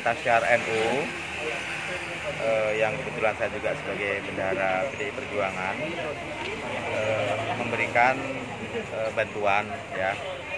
Mutasyar NU yang kebetulan saya juga sebagai bendahara PDI Perjuangan memberikan bantuan ya.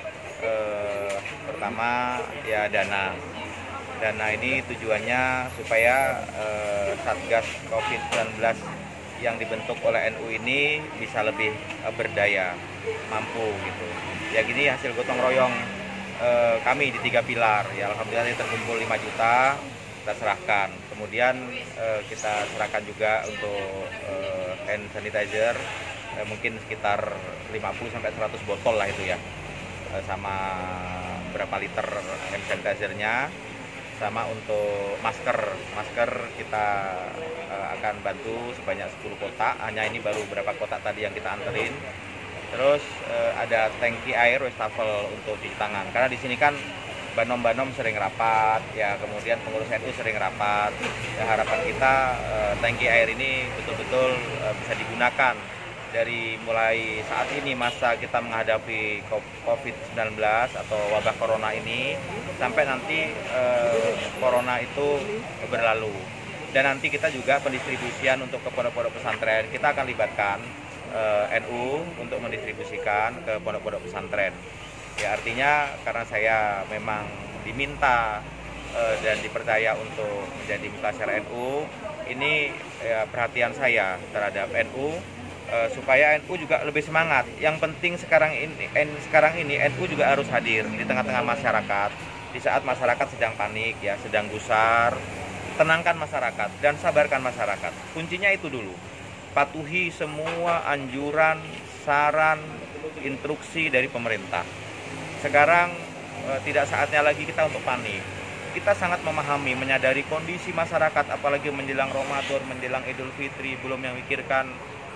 Pertama ya dana ini tujuannya supaya Satgas COVID-19 yang dibentuk oleh NU ini bisa lebih berdaya, mampu gitu. Ya gini hasil gotong royong kami di 3 pilar ya, alhamdulillah terkumpul 5 juta kita serahkan. Kemudian kita serahkan juga untuk hand sanitizer mungkin sekitar 50-100 botol lah itu ya, sama berapa liter hand sanitizernya, sama untuk masker kita akan bantu sebanyak 10 kotak. Hanya ini baru beberapa kotak tadi yang kita anterin. Terus ada tangki air wastafel untuk cuci tangan, karena di sini kan banom sering rapat ya, kemudian pengurus NU sering rapat ya. Harapan kita tangki air ini betul-betul bisa digunakan dari mulai saat ini masa kita menghadapi COVID-19 atau wabah corona ini sampai nanti corona itu berlalu. Dan nanti kita juga pendistribusian untuk ke pondok-pondok pesantren, kita akan libatkan NU untuk mendistribusikan ke pondok-pondok pesantren. Ya artinya karena saya memang diminta dan dipercaya untuk menjadi Mutasyar NU, ini ya, perhatian saya terhadap NU supaya NU juga lebih semangat. Yang penting sekarang ini NU juga harus hadir di tengah-tengah masyarakat. Di saat masyarakat sedang panik ya, sedang gusar, tenangkan masyarakat dan sabarkan masyarakat. Kuncinya itu dulu. Patuhi semua anjuran, saran, instruksi dari pemerintah. Sekarang tidak saatnya lagi kita untuk panik. Kita sangat memahami, menyadari kondisi masyarakat, apalagi menjelang Ramadan, menjelang Idul Fitri, belum yang memikirkan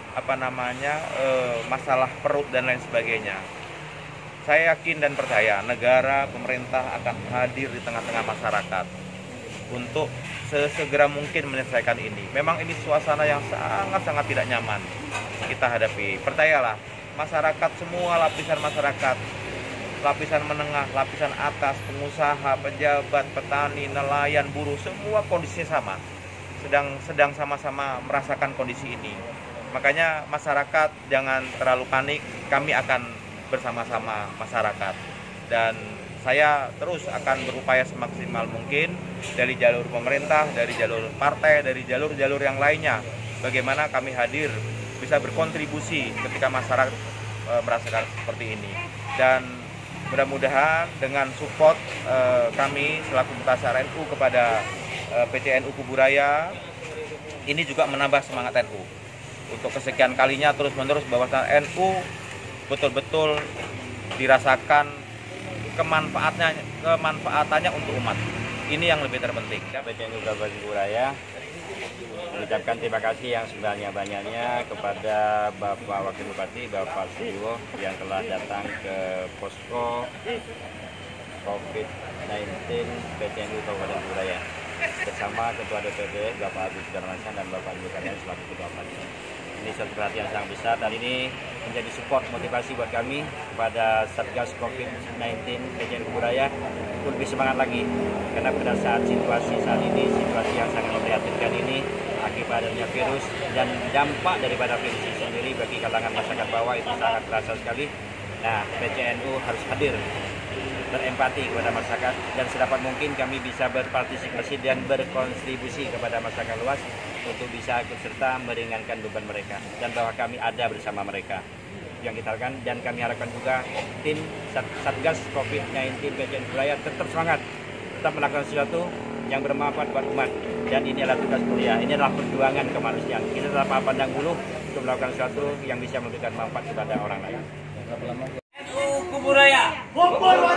masalah perut dan lain sebagainya. Saya yakin dan percaya negara, pemerintah akan hadir di tengah-tengah masyarakat untuk sesegera mungkin menyelesaikan ini. Memang ini suasana yang sangat-sangat tidak nyaman kita hadapi. Percayalah, masyarakat, semua lapisan masyarakat, lapisan menengah, lapisan atas, pengusaha, pejabat, petani, nelayan, buruh, semua kondisinya sama. Sedang sama-sama merasakan kondisi ini. Makanya masyarakat jangan terlalu panik, kami akan bersama-sama masyarakat. Dan saya terus akan berupaya semaksimal mungkin dari jalur pemerintah, dari jalur partai, dari jalur-jalur yang lainnya. Bagaimana kami hadir, bisa berkontribusi ketika masyarakat merasakan seperti ini. Dan mudah-mudahan dengan support kami selaku Mutasyar NU kepada PT NU Kuburaya, ini juga menambah semangat NU. Untuk kesekian kalinya terus-menerus bahwa NU betul-betul dirasakan kemanfaatannya untuk umat. Ini yang lebih terpenting. PT NU Kuburaya mengucapkan terima kasih yang sebanyak-banyaknya kepada Bapak Wakil Bupati, Bapak Sudiwo yang telah datang ke posko COVID-19 PT NU Kabupaten Kuburaya bersama Ketua DPD Bapak Agus Darmansyah dan Bapak Ibu Karyan selaku Ketua Panitia. Ini suatu perhatian sangat besar dan ini menjadi support motivasi buat kami kepada Satgas COVID-19 PT NU Kuburaya untuk lebih semangat lagi, karena pada saat situasi saat ini, situasi yang sangat memprihatinkan ini akibat adanya virus dan dampak daripada virus ini sendiri bagi kalangan masyarakat bawah itu sangat terasa sekali. Nah, PCNU harus hadir, berempati kepada masyarakat, dan sedapat mungkin kami bisa berpartisipasi dan berkontribusi kepada masyarakat luas untuk bisa ikut serta meringankan beban mereka, dan bahwa kami ada bersama mereka yang kita harapkan. Dan kami harapkan juga tim Satgas COVID-19 PCNU Kuburaya tetap semangat, tetap melakukan sesuatu yang bermanfaat buat umat, dan ini adalah tugas mulia, ini adalah perjuangan kemanusiaan. Kita tetap pandang bulu untuk melakukan sesuatu yang bisa memberikan manfaat kepada orang lain. NU Kuburaya.